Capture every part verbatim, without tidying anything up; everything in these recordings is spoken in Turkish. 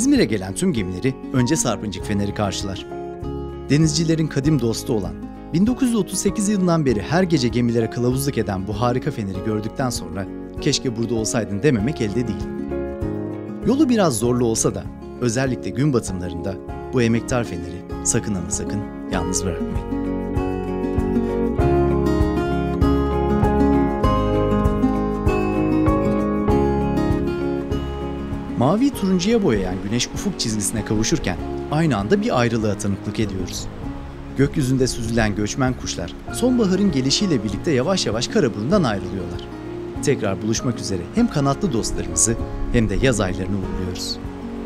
İzmir'e gelen tüm gemileri önce Sarpıncık Feneri karşılar. Denizcilerin kadim dostu olan, bin dokuz yüz otuz sekiz yılından beri her gece gemilere kılavuzluk eden bu harika feneri gördükten sonra keşke burada olsaydın dememek elde değil. Yolu biraz zorlu olsa da özellikle gün batımlarında bu emektar feneri sakın ama sakın yalnız bırakmayın. Mavi turuncuya boyayan güneş ufuk çizgisine kavuşurken aynı anda bir ayrılığa tanıklık ediyoruz. Gökyüzünde süzülen göçmen kuşlar sonbaharın gelişiyle birlikte yavaş yavaş Karaburun'dan ayrılıyorlar. Tekrar buluşmak üzere hem kanatlı dostlarımızı hem de yaz aylarını uğurluyoruz.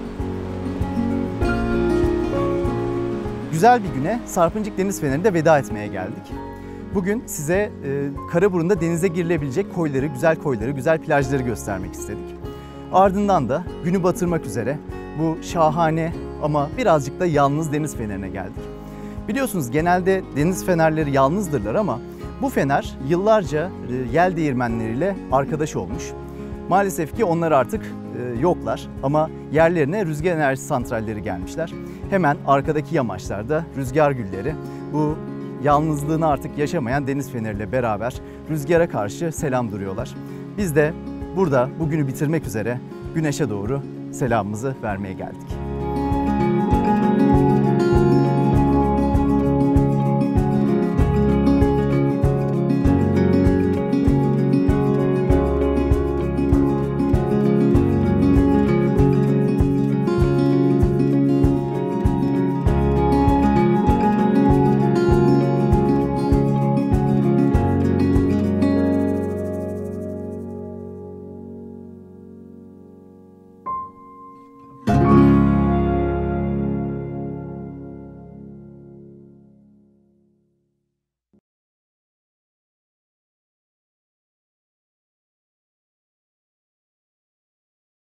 Güzel bir güne Sarpıncık Deniz Feneri'nde veda etmeye geldik. Bugün size e, Karaburun'da denize girilebilecek koyları, güzel koyları, güzel plajları göstermek istedik. Ardından da günü batırmak üzere bu şahane ama birazcık da yalnız deniz fenerine geldik. Biliyorsunuz genelde deniz fenerleri yalnızdırlar ama bu fener yıllarca yel değirmenleriyle arkadaş olmuş. Maalesef ki onlar artık yoklar ama yerlerine rüzgar enerji santralleri gelmişler. Hemen arkadaki yamaçlarda rüzgar gülleri bu yalnızlığını artık yaşamayan deniz feneriyle beraber rüzgara karşı selam duruyorlar. Biz de burada bugünü bitirmek üzere güneşe doğru selamımızı vermeye geldik.